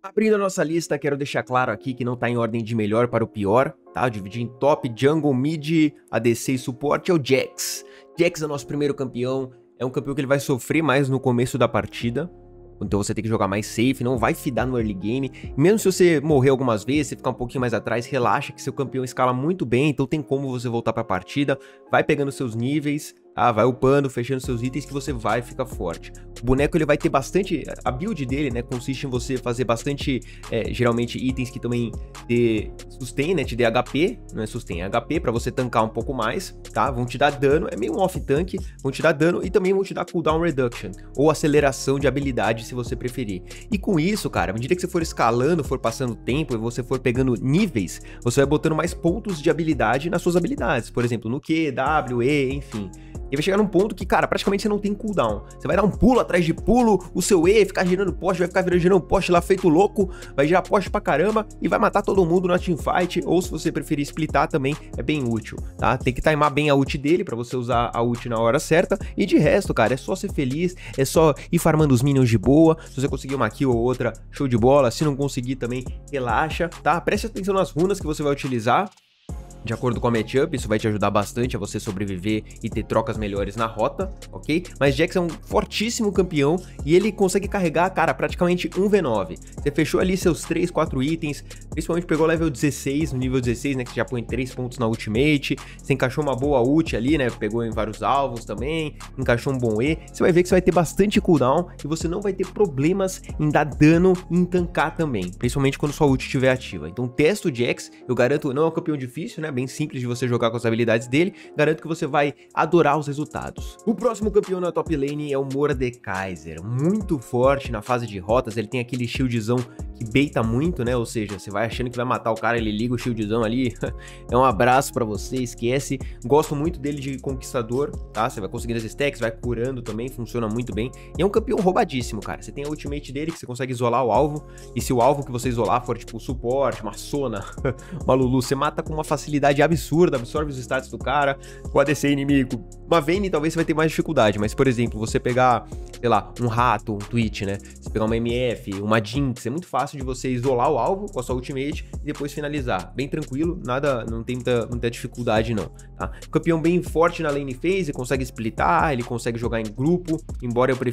Abrindo a nossa lista, quero deixar claro aqui que não tá em ordem de melhor para o pior, tá? Eu dividi em top, jungle, mid, ADC e suporte, é o Jax. Jax é nosso primeiro campeão, é um campeão que ele vai sofrer mais no começo da partida, então você tem que jogar mais safe, não vai fidar no early game. Mesmo se você morrer algumas vezes, você ficar um pouquinho mais atrás, relaxa que seu campeão escala muito bem, então tem como você voltar pra partida, vai pegando seus níveis, tá? Vai upando, fechando seus itens que você vai ficar forte. O boneco ele vai ter bastante, a build dele, né, consiste em você fazer bastante, geralmente itens que também dê sustain, né, te dê HP, não é sustain, é HP pra você tancar um pouco mais, tá? Vão te dar dano, é meio um off-tank, vão te dar dano e também vão te dar cooldown reduction, ou aceleração de habilidade se você preferir. E com isso, cara, à medida que você for escalando, for passando tempo e você for pegando níveis, você vai botando mais pontos de habilidade nas suas habilidades, por exemplo, no Q, W, E, enfim. E vai chegar num ponto que, cara, praticamente você não tem cooldown. Você vai dar um pulo atrás de pulo, o seu E ficar girando poste, vai ficar girando poste lá feito louco, vai girar poste pra caramba e vai matar todo mundo na teamfight, ou se você preferir splitar também, é bem útil, tá? Tem que timar bem a ult dele pra você usar a ult na hora certa, e de resto, cara, é só ser feliz, é só ir farmando os minions de boa, se você conseguir uma kill ou outra, show de bola, se não conseguir também, relaxa, tá? Preste atenção nas runas que você vai utilizar, de acordo com a matchup, isso vai te ajudar bastante a você sobreviver e ter trocas melhores na rota, ok? Mas Jax é um fortíssimo campeão e ele consegue carregar, cara, praticamente um V9. Você fechou ali seus 3, 4 itens, principalmente pegou level 16, no nível 16, né, que você já põe 3 pontos na ultimate, você encaixou uma boa ult ali, né, pegou em vários alvos também, encaixou um bom E, você vai ver que você vai ter bastante cooldown e você não vai ter problemas em dar dano e em tancar também, principalmente quando sua ult estiver ativa. Então testa o Jax, eu garanto, não é um campeão difícil, né, bem simples de você jogar com as habilidades dele, garanto que você vai adorar os resultados. O próximo campeão na top lane é o Mordekaiser, muito forte na fase de rotas, ele tem aquele shieldzão que baita muito, né, ou seja, você vai achando que vai matar o cara, ele liga o shieldzão ali, é um abraço pra você, esquece. Gosto muito dele de conquistador, tá, você vai conseguindo as stacks, vai curando também, funciona muito bem, e é um campeão roubadíssimo, cara, você tem a ultimate dele que você consegue isolar o alvo, e se o alvo que você isolar for tipo suporte, uma Sona, uma Lulu, você mata com uma facilidade absurda, absorve os stats do cara, o ADC inimigo. Uma Vayne talvez você vai ter mais dificuldade, mas por exemplo, você pegar, sei lá, um Rato, um Twitch, né? Você pegar uma MF, uma Jinx, é muito fácil de você isolar o alvo com a sua ultimate e depois finalizar. Bem tranquilo, nada, não tem muita dificuldade não, tá? O campeão bem forte na lane phase, consegue splitar, ele consegue jogar em grupo, embora eu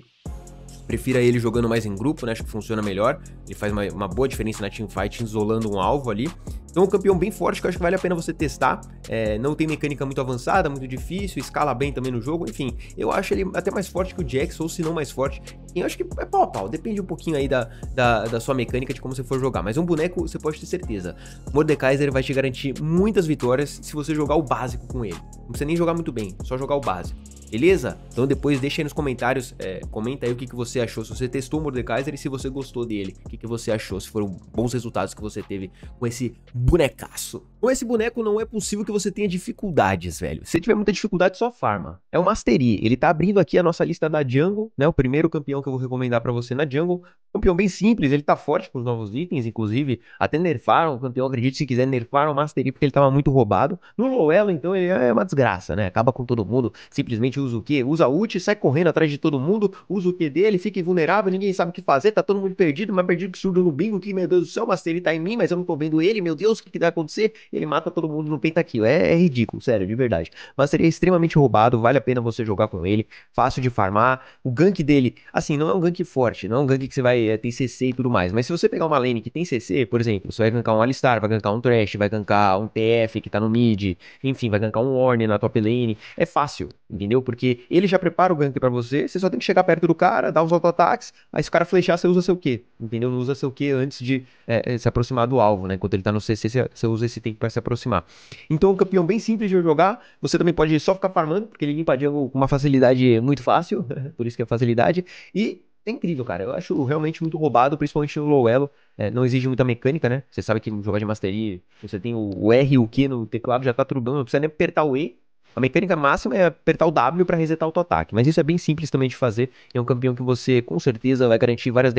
prefira ele jogando mais em grupo, né? Acho que funciona melhor. Ele faz uma boa diferença na teamfight, isolando um alvo ali. Então é um campeão bem forte que eu acho que vale a pena você testar. Não tem mecânica muito avançada, muito difícil, escala bem também no jogo. Enfim, eu acho ele até mais forte que o Jax, ou se não mais forte. E eu acho que é pau a pau, depende um pouquinho aí da sua mecânica, de como você for jogar. Mas um boneco, você pode ter certeza. Mordekaiser vai te garantir muitas vitórias se você jogar o básico com ele. Não precisa nem jogar muito bem, só jogar o básico. Beleza? Então depois deixa aí nos comentários, comenta aí o que você achou, se você testou o Mordekaiser e se você gostou dele, o que você achou, se foram bons resultados que você teve com esse bonecaço. Com esse boneco não é possível que você tenha dificuldades, velho. Se tiver muita dificuldade, só farma. É o Mastery, ele tá abrindo aqui a nossa lista da Jungle, né, o primeiro campeão que eu vou recomendar pra você na Jungle. Campeão bem simples, ele tá forte com os novos itens, inclusive até nerfaram o campeão, acredite se quiser, nerfaram o Mastery porque ele tava muito roubado. No low elo, então, ele é uma desgraça, né, acaba com todo mundo, simplesmente usa o quê? Usa ult, sai correndo atrás de todo mundo, usa o Q dele, fica invulnerável, ninguém sabe o que fazer, tá todo mundo perdido, mais perdido que surdo no bingo, que meu Deus do céu, o Mastery tá em mim, mas eu não tô vendo ele, meu Deus, o que vai acontecer? Ele mata todo mundo no pentakill, é ridículo, sério, de verdade. Mastery é extremamente roubado, vale a pena você jogar com ele, fácil de farmar, o gank dele, assim, não é um gank forte, não é um gank que você vai ter CC e tudo mais, mas se você pegar uma lane que tem CC, por exemplo, você vai gankar um Alistar, vai gankar um Thresh, vai gankar um TF que tá no mid, enfim, vai gankar um Ornn na top lane, é fácil, entendeu? Porque ele já prepara o gank pra você, você só tem que chegar perto do cara, dar os auto-ataques, aí se o cara flechar, você usa seu Q, entendeu? Não usa seu Q antes de se aproximar do alvo, né? Enquanto ele tá no CC, você usa esse tempo pra se aproximar. Então, é um campeão bem simples de jogar, você também pode só ficar farmando, porque ele limpa a jungle com uma facilidade muito fácil, por isso que é facilidade, e é incrível, cara, eu acho realmente muito roubado, principalmente no low elo, não exige muita mecânica, né? Você sabe que no jogar de Mastery, você tem o R e o Q no teclado, já tá tudo bom, não precisa nem apertar o E. A mecânica máxima é apertar o W para resetar o auto-ataque, mas isso é bem simples também de fazer. É um campeão que você com certeza vai garantir várias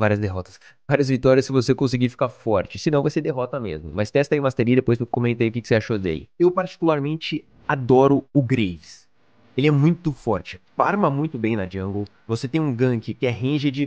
vitórias se você conseguir ficar forte. Se não, vai ser derrota mesmo. Mas testa aí o Mastery e depois comenta aí o que você achou dele. Eu particularmente adoro o Graves. Ele é muito forte, farma muito bem na jungle. Você tem um gank que é ranged,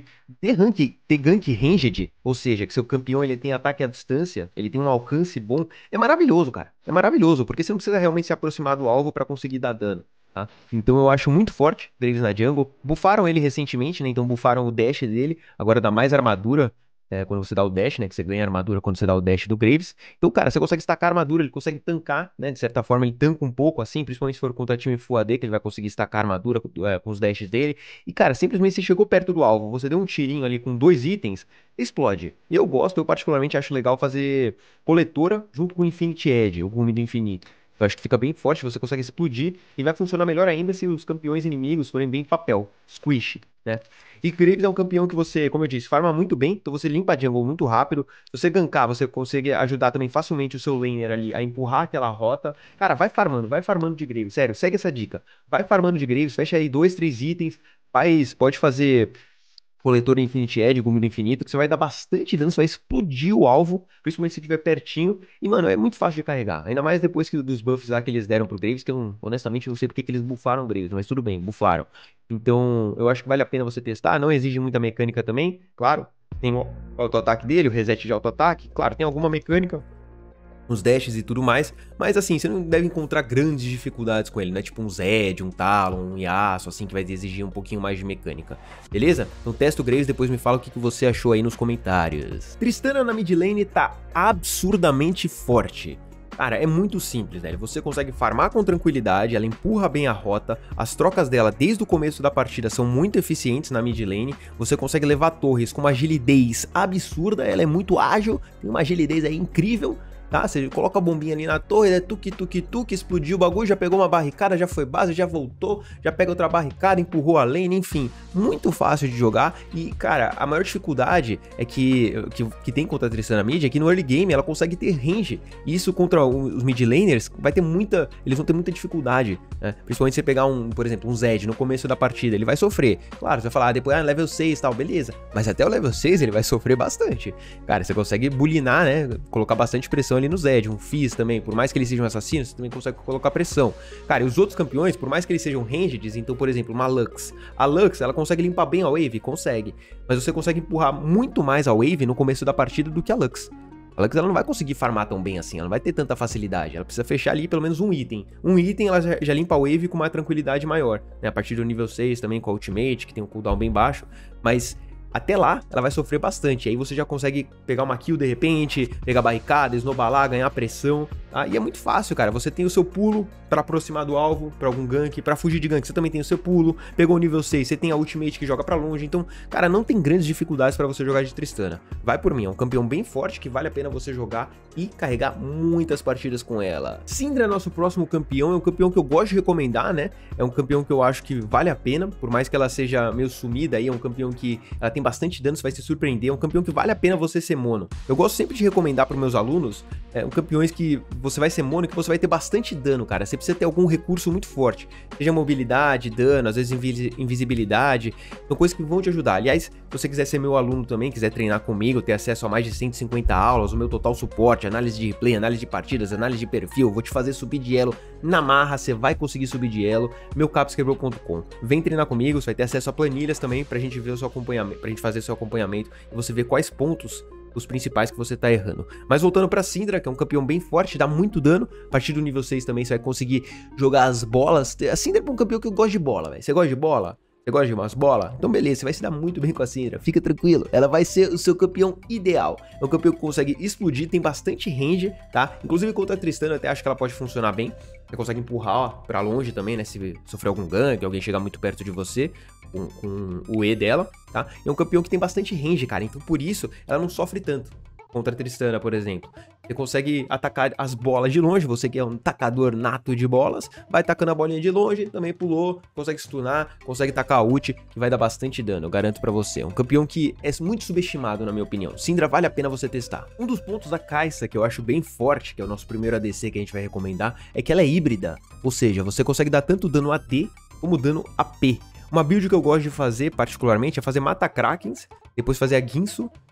ter gank ranged, ou seja, que seu campeão ele tem ataque à distância, ele tem um alcance bom, é maravilhoso, cara. É maravilhoso, porque você não precisa realmente se aproximar do alvo pra conseguir dar dano, tá? Então eu acho muito forte Graves na jungle. Buffaram ele recentemente, né? Então buffaram o dash dele, agora dá mais armadura. Quando você dá o dash, né? Que você ganha armadura quando você dá o dash do Graves. Então, cara, você consegue estacar a armadura, ele consegue tancar, né? De certa forma, ele tanca um pouco assim, principalmente se for contra time Full AD, que ele vai conseguir estacar a armadura com os dashes dele. E, cara, simplesmente você chegou perto do alvo, você deu um tirinho ali com 2 itens, explode. E eu particularmente acho legal fazer coletora junto com o Infinity Edge, o gume do infinito. Eu acho que fica bem forte, você consegue explodir e vai funcionar melhor ainda se os campeões inimigos forem bem papel, squish, né? E Graves é um campeão que você, como eu disse, farma muito bem, então você limpa a jungle muito rápido. Se você gankar, você consegue ajudar também facilmente o seu laner ali a empurrar aquela rota. Cara, vai farmando de Graves, sério, segue essa dica. Vai farmando de Graves, fecha aí 2, 3 itens, pode fazer coletor Infinity Edge, gume do infinito, que você vai dar bastante dano, você vai explodir o alvo, principalmente se estiver pertinho. E, mano, é muito fácil de carregar. Ainda mais depois dos buffs lá que eles deram pro Graves, que eu, honestamente, não sei porque que eles buffaram o Graves, mas tudo bem, buffaram. Então, eu acho que vale a pena você testar. Não exige muita mecânica também, claro. Tem o auto-ataque dele, o reset de auto-ataque. Claro, tem alguma mecânica, uns dashes e tudo mais, mas assim, você não deve encontrar grandes dificuldades com ele, né? Tipo um Zed, um Talon, um Yasuo, assim, que vai exigir um pouquinho mais de mecânica, beleza? Então testa o Graves, depois me fala o que você achou aí nos comentários. Tristana na mid lane tá absurdamente forte. Cara, é muito simples, né? Você consegue farmar com tranquilidade, ela empurra bem a rota, as trocas dela desde o começo da partida são muito eficientes na mid lane, você consegue levar torres com uma agilidez absurda, ela é muito ágil, tem uma agilidez aí incrível, tá? Você coloca a bombinha ali na torre, é tuque, tuque, tuque, explodiu o bagulho, já pegou uma barricada, já foi base, já voltou, já pega outra barricada, empurrou a lane, enfim, muito fácil de jogar. E, cara, a maior dificuldade é que tem contra a Tristana mid é que no early game ela consegue ter range, e isso contra os mid laners eles vão ter muita dificuldade, né? Principalmente se você pegar por exemplo, um Zed no começo da partida, ele vai sofrer. Claro, você vai falar, depois, level 6 e tal, beleza, mas até o level 6 ele vai sofrer bastante. Cara, você consegue bulinar, né, colocar bastante pressão ali no Zed, um Fizz também, por mais que eles sejam assassinos, você também consegue colocar pressão. Cara, e os outros campeões, por mais que eles sejam ranged, então, por exemplo, uma Lux. A Lux, ela consegue limpar bem a wave? Consegue. Mas você consegue empurrar muito mais a wave no começo da partida do que a Lux. A Lux, ela não vai conseguir farmar tão bem assim, ela não vai ter tanta facilidade, ela precisa fechar ali pelo menos um item. Um item ela já limpa a wave com uma tranquilidade maior, né? A partir do nível 6 também com a ultimate, que tem um cooldown bem baixo, mas até lá, ela vai sofrer bastante. Aí você já consegue pegar uma kill de repente, pegar barricada, esnobalar, ganhar pressão. Tá? E é muito fácil, cara. Você tem o seu pulo pra aproximar do alvo, pra algum gank, pra fugir de gank. Você também tem o seu pulo. Pegou o nível 6, você tem a ultimate que joga pra longe. Então, cara, não tem grandes dificuldades pra você jogar de Tristana. Vai por mim, é um campeão bem forte que vale a pena você jogar e carregar muitas partidas com ela. Syndra é nosso próximo campeão. É um campeão que eu gosto de recomendar, né? É um campeão que eu acho que vale a pena, por mais que ela seja meio sumida aí. É um campeão que ela tem bastante dano, você vai se surpreender, é um campeão que vale a pena você ser mono. Eu gosto sempre de recomendar para meus alunos campeões que você vai ser mono e que você vai ter bastante dano, cara. Você precisa ter algum recurso muito forte, seja mobilidade, dano, às vezes invisibilidade, são coisas que vão te ajudar. Aliás, se você quiser ser meu aluno também, quiser treinar comigo, ter acesso a mais de 150 aulas, o meu total suporte, análise de replay, análise de partidas, análise de perfil, vou te fazer subir de elo na marra, você vai conseguir subir de elo, meucapsquebrou.com. Vem treinar comigo, você vai ter acesso a planilhas também pra gente ver o seu acompanhamento, pra gente fazer seu acompanhamento e você ver quais pontos os principais que você tá errando. Mas voltando pra Syndra, que é um campeão bem forte, dá muito dano. A partir do nível 6 também você vai conseguir jogar as bolas. A Syndra é um campeão que eu gosto de bola, velho. Você gosta de bola? Você gosta de umas bolas? Então beleza, você vai se dar muito bem com a Syndra, fica tranquilo. Ela vai ser o seu campeão ideal. É um campeão que consegue explodir, tem bastante range, tá? Inclusive contra a Tristana eu até acho que ela pode funcionar bem. Você consegue empurrar, ó, pra longe também, né? Se sofrer algum gank, alguém chegar muito perto de você com o E dela, tá? É um campeão que tem bastante range, cara. Então por isso ela não sofre tanto. Contra a Tristana, por exemplo. Você consegue atacar as bolas de longe, você que é um tacador nato de bolas, vai tacando a bolinha de longe, também pulou, consegue stunar, consegue tacar a ult, que vai dar bastante dano, eu garanto pra você. É um campeão que é muito subestimado, na minha opinião. Syndra vale a pena você testar. Um dos pontos da Kai'Sa que eu acho bem forte, que é o nosso primeiro ADC que a gente vai recomendar, é que ela é híbrida, ou seja, você consegue dar tanto dano AD como dano AP. Uma build que eu gosto de fazer, particularmente, é fazer Mata Krakens, depois fazer a Guinsoo,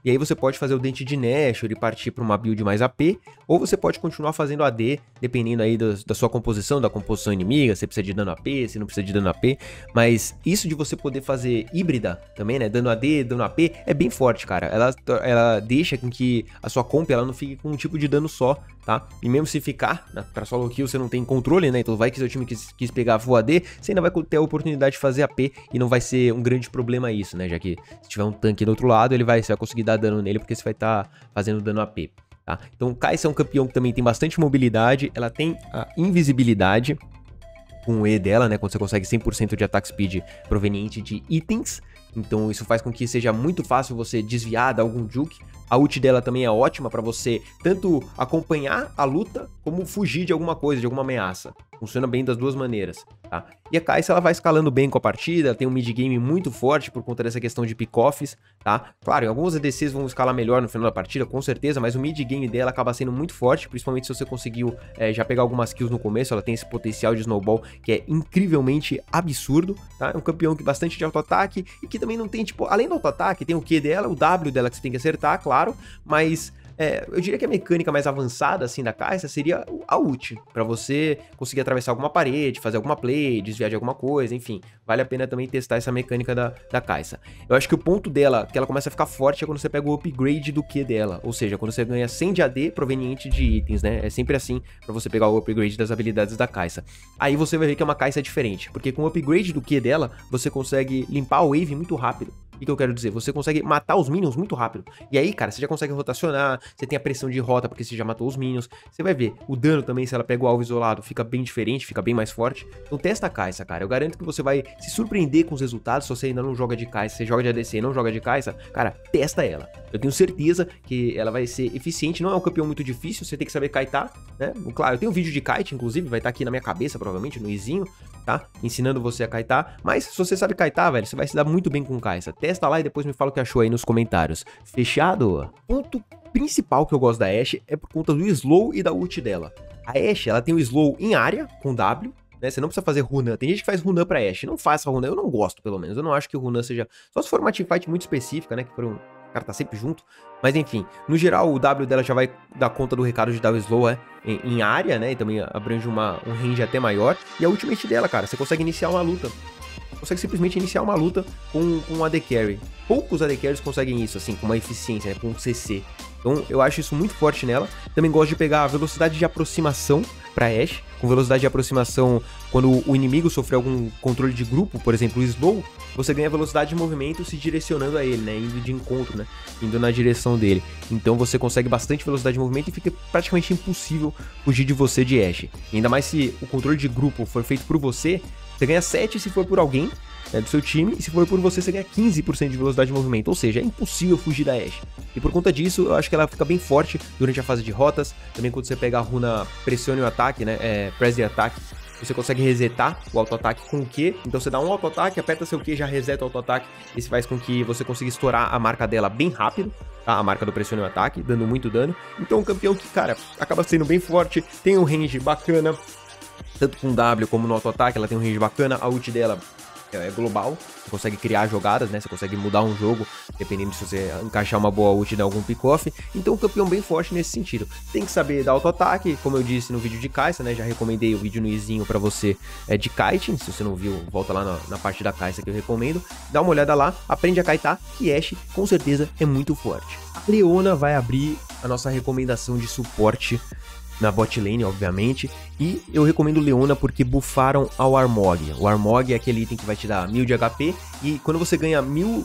e aí você pode fazer o Dente de Nashor e partir para uma build mais AP, ou você pode continuar fazendo AD, dependendo aí da sua composição, da composição inimiga, se precisa de dano AP, se não precisa de dano AP, mas isso de você poder fazer híbrida também, né, dano AD, dano AP, é bem forte, cara, ela deixa com que a sua comp, ela não fique com um tipo de dano só, tá, e mesmo se ficar, né, pra solo kill você não tem controle, né, então vai que seu time quis pegar full AD, você ainda vai ter a oportunidade de fazer AP e não vai ser um grande problema isso, né, já que se tiver um tanque do outro lado, você vai conseguir dar dano nele porque você vai estar fazendo dano AP, tá? Então Kai'Sa é um campeão que também tem bastante mobilidade, ela tem a invisibilidade com o E dela, né, quando você consegue 100% de attack speed proveniente de itens, então isso faz com que seja muito fácil você desviar de algum juke. A ult dela também é ótima para você tanto acompanhar a luta, como fugir de alguma coisa, de alguma ameaça. Funciona bem das duas maneiras, tá? E a Kai'Sa, ela vai escalando bem com a partida, ela tem um mid-game muito forte por conta dessa questão de pick-offs, tá? Claro, em alguns ADCs vão escalar melhor no final da partida, com certeza, mas o mid-game dela acaba sendo muito forte, principalmente se você conseguiu já pegar algumas kills no começo, ela tem esse potencial de snowball que é incrivelmente absurdo, tá? É um campeão que bastante de auto-ataque e que também não tem, tipo, além do auto-ataque, tem o Q dela, o W dela que você tem que acertar, claro, mas eu diria que a mecânica mais avançada, assim, da Kai'Sa seria a ult, pra você conseguir atravessar alguma parede, fazer alguma play, desviar de alguma coisa, enfim, vale a pena também testar essa mecânica da Kai'Sa. Eu acho que o ponto dela, que ela começa a ficar forte, é quando você pega o upgrade do Q dela, ou seja, quando você ganha 100 de AD proveniente de itens, né, é sempre assim pra você pegar o upgrade das habilidades da Kai'Sa. Aí você vai ver que é uma Kai'Sa diferente, porque com o upgrade do Q dela, você consegue limpar a wave muito rápido. O que eu quero dizer? Você consegue matar os minions muito rápido. E aí, cara, você já consegue rotacionar, você tem a pressão de rota porque você já matou os minions. Você vai ver, o dano também, se ela pega o alvo isolado, fica bem diferente, fica bem mais forte. Então testa a Kai'Sa, cara. Eu garanto que você vai se surpreender com os resultados. Se você ainda não joga de Kai'Sa, você joga de ADC e não joga de Kai'Sa, cara, testa ela. Eu tenho certeza que ela vai ser eficiente. Não é um campeão muito difícil, você tem que saber kitar, né? Claro, eu tenho um vídeo de kite, inclusive, vai estar aqui na minha cabeça, provavelmente, no izinho, tá? Ensinando você a kitar. Mas se você sabe kitar, velho, você vai se dar muito bem com Kai'Sa. Testa lá e depois me fala o que achou aí nos comentários. Fechado? Ponto principal que eu gosto da Ashe é por conta do slow e da ult dela. A Ashe, ela tem o slow em área, com W, né? Você não precisa fazer runa. Tem gente que faz runa pra Ashe. Não faça runa. Eu não gosto, pelo menos. Eu não acho que o runa seja... Só se for uma teamfight muito específica, né? Que for um... O cara tá sempre junto. Mas enfim, no geral o W dela já vai dar conta do recado de dar o slow, em área, né? E também abrange um range até maior. E a ultimate dela, cara, você consegue iniciar uma luta. Consegue simplesmente iniciar uma luta com um AD Carry. Poucos AD Carries conseguem isso, assim, com uma eficiência, né? Com um CC. Então eu acho isso muito forte nela. Também gosto de pegar a velocidade de aproximação pra Ashe. Com velocidade de aproximação, quando o inimigo sofrer algum controle de grupo, por exemplo, o slow, você ganha velocidade de movimento se direcionando a ele, né? Indo de encontro, né? Indo na direção dele. Então você consegue bastante velocidade de movimento e fica praticamente impossível fugir de você de Ashe. E ainda mais se o controle de grupo for feito por você, você ganha 7 se for por alguém, né, do seu time, e se for por você, você ganha 15% de velocidade de movimento, ou seja, é impossível fugir da Ashe. E por conta disso, eu acho que ela fica bem forte durante a fase de rotas, também quando você pega a runa pressione o ataque, né, press the attack, você consegue resetar o auto-ataque com o Q, então você dá um auto-ataque, aperta seu Q, já reseta o auto-ataque, isso faz com que você consiga estourar a marca dela bem rápido, tá? A marca do pressione o ataque, dando muito dano. Então um campeão que, cara, acaba sendo bem forte, tem um range bacana, tanto com W como no auto-ataque, ela tem um range bacana, a ult dela é global, você consegue criar jogadas, né, você consegue mudar um jogo, dependendo se você encaixar uma boa ult em algum pick-off, então um campeão bem forte nesse sentido. Tem que saber dar auto-ataque, como eu disse no vídeo de Kai'Sa, né, já recomendei o vídeo no izinho pra você de kiting, se você não viu, volta lá na parte da Kai'Sa que eu recomendo, dá uma olhada lá, aprende a kitar, que Ashe com certeza é muito forte. A Leona vai abrir a nossa recomendação de suporte na bot lane, obviamente, e eu recomendo Leona porque buffaram ao Armog. O Armog é aquele item que vai te dar 1000 de HP, e quando você ganha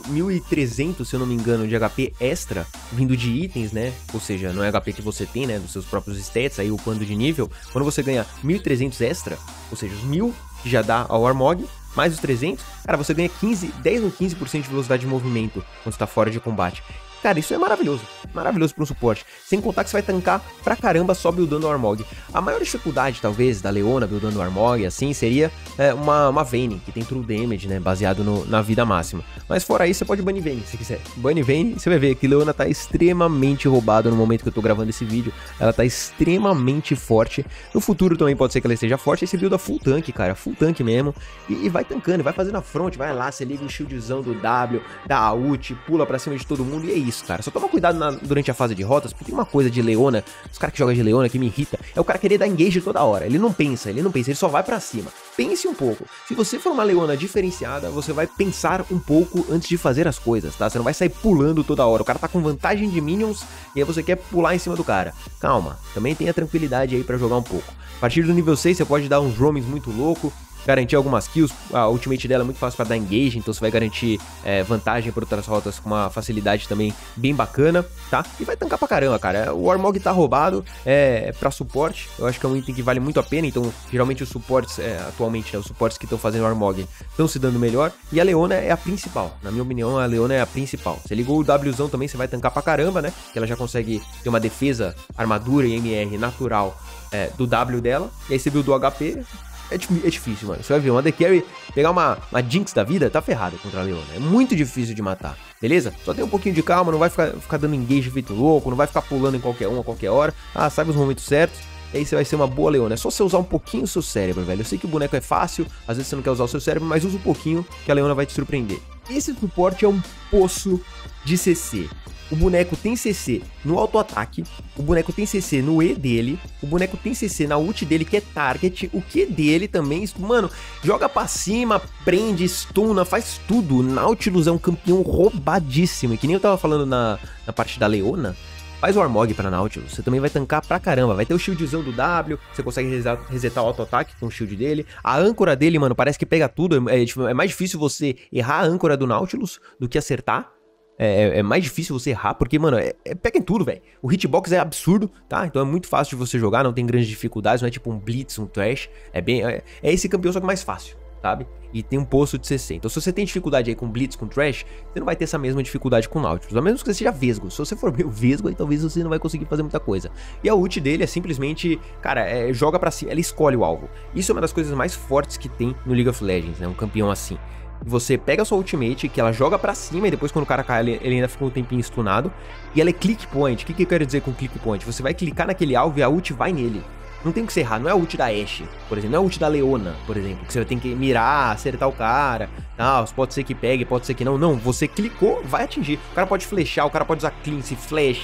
1300, se eu não me engano, de HP extra, vindo de itens, né, ou seja, não é HP que você tem, né, dos seus próprios stats, aí upando de nível, quando você ganha 1300 extra, ou seja, os 1000 que já dá ao Armog, mais os 300, cara, você ganha 10 ou 15% de velocidade de movimento quando você tá fora de combate. Cara, isso é maravilhoso. maravilhoso para um suporte. Sem contar que você vai tancar pra caramba só buildando o Armog. A maior dificuldade, talvez, da Leona buildando o Armog, assim, seria uma Vayne, que tem True Damage, né, baseado na vida máxima. Mas fora isso, você pode banir Vayne, se quiser. Bane Vayne, você vai ver que Leona tá extremamente roubada no momento que eu tô gravando esse vídeo. Ela tá extremamente forte. No futuro também pode ser que ela esteja forte. Aí você builda full tank, cara, full tank mesmo. E vai tancando, vai fazendo a front, vai lá, você liga o shieldzão do W, dá a ult, pula pra cima de todo mundo e é isso, cara. Só toma cuidado durante a fase de rotas, porque tem uma coisa de Leona, os caras que jogam de Leona que me irrita, é o cara querer dar engage toda hora. Ele não pensa, ele só vai pra cima. Pense um pouco. Se você for uma Leona diferenciada, você vai pensar um pouco antes de fazer as coisas, tá? Você não vai sair pulando toda hora. O cara tá com vantagem de minions e aí você quer pular em cima do cara. Calma, também tenha tranquilidade aí pra jogar um pouco. A partir do nível 6 você pode dar uns roamings muito louco, garantir algumas kills. A ultimate dela é muito fácil para dar engage, então você vai garantir vantagem por outras rotas com uma facilidade também bem bacana, tá? E vai tancar pra caramba, cara. O Armog tá roubado, pra suporte, eu acho que é um item que vale muito a pena, então geralmente os suportes, atualmente, né, os suportes que estão fazendo o Armog estão se dando melhor, e a Leona é a principal, na minha opinião a Leona é a principal. Você ligou o Wzão também, você vai tancar pra caramba, né, que ela já consegue ter uma defesa, armadura e MR natural do W dela, e aí você buildou o HP. É difícil, mano. Você vai ver, uma AD Carry pegar uma Jinx da vida, tá ferrado contra a Leona. É muito difícil de matar, beleza? Só tem um pouquinho de calma, não vai ficar dando engage feito louco, não vai ficar pulando em qualquer um a qualquer hora. Ah, sabe os momentos certos. E aí você vai ser uma boa Leona. É só você usar um pouquinho o seu cérebro, velho. Eu sei que o boneco é fácil, às vezes você não quer usar o seu cérebro, mas usa um pouquinho que a Leona vai te surpreender. Esse suporte é um poço de CC. O boneco tem CC no auto-ataque, o boneco tem CC no E dele, o boneco tem CC na ult dele, que é target, o Q dele também, mano, joga pra cima, prende, stuna, faz tudo. Nautilus é um campeão roubadíssimo, e que nem eu tava falando na parte da Leona, faz o Armog pra Nautilus, você também vai tancar pra caramba, vai ter o shieldzão do W, você consegue resetar o auto-ataque com o shield dele, a âncora dele, mano, parece que pega tudo, é mais difícil você errar a âncora do Nautilus do que acertar. É mais difícil você errar, porque, mano, pega em tudo, velho. O hitbox é absurdo, tá? Então é muito fácil de você jogar, não tem grandes dificuldades, não é tipo um Blitz, um Trash. É esse campeão, só que mais fácil, sabe? E tem um poço de CC. Então se você tem dificuldade aí com Blitz, com Trash, você não vai ter essa mesma dificuldade com Nautilus. A menos que você seja Vesgo. Se você for meio Vesgo, aí talvez você não vai conseguir fazer muita coisa. E a ult dele é simplesmente, cara, joga pra cima, ela escolhe o alvo. Isso é uma das coisas mais fortes que tem no League of Legends, né? Um campeão assim. Você pega a sua ultimate, que ela joga pra cima, e depois quando o cara cai, ele ainda fica um tempinho stunado. E ela é click point. O que eu quero dizer com click point? Você vai clicar naquele alvo e a ult vai nele. Não tem o que você errar, não é a ult da Ashe, por exemplo, não é a ult da Leona, por exemplo, que você tem que mirar, acertar o cara, tal, pode ser que pegue, pode ser que não. Não, você clicou, vai atingir. O cara pode flechar, o cara pode usar cleanse, flash,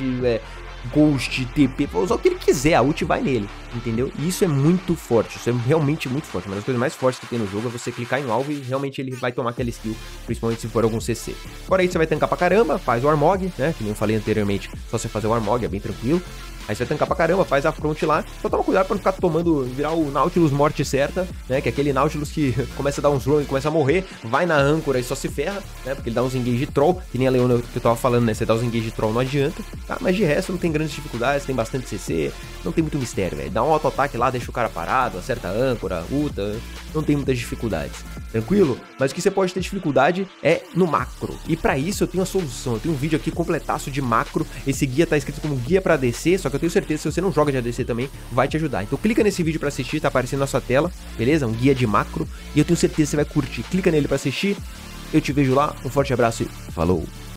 Ghost, TP, pode usar o que ele quiser, a ult vai nele, entendeu? E isso é muito forte, isso é realmente muito forte. Uma das coisas mais fortes que tem no jogo é você clicar em um alvo e realmente ele vai tomar aquela skill, principalmente se for algum CC. Fora isso, você vai tancar pra caramba, faz o Armog, né, que nem eu falei anteriormente, só você fazer o Armog, é bem tranquilo. Aí você vai tancar pra caramba, faz a front lá. Só toma cuidado pra não ficar tomando, virar o Nautilus morte certa, né? Que é aquele Nautilus que começa a dar uns roam, começa a morrer, vai na âncora e só se ferra, né? Porque ele dá uns engage troll, que nem a Leona que eu tava falando, né? Você dá uns engage troll, não adianta, tá? Mas de resto não tem grandes dificuldades, tem bastante CC, não tem muito mistério, velho. Dá um auto-ataque lá, deixa o cara parado, acerta a âncora, ulta, não tem muitas dificuldades. Tranquilo? Mas o que você pode ter dificuldade é no macro. E pra isso eu tenho a solução. Eu tenho um vídeo aqui completaço de macro. Esse guia tá escrito como guia pra ADC, só que eu tenho certeza que se você não joga de ADC também, vai te ajudar. Então clica nesse vídeo pra assistir, tá aparecendo na sua tela, beleza? Um guia de macro. E eu tenho certeza que você vai curtir. Clica nele pra assistir. Eu te vejo lá. Um forte abraço e falou!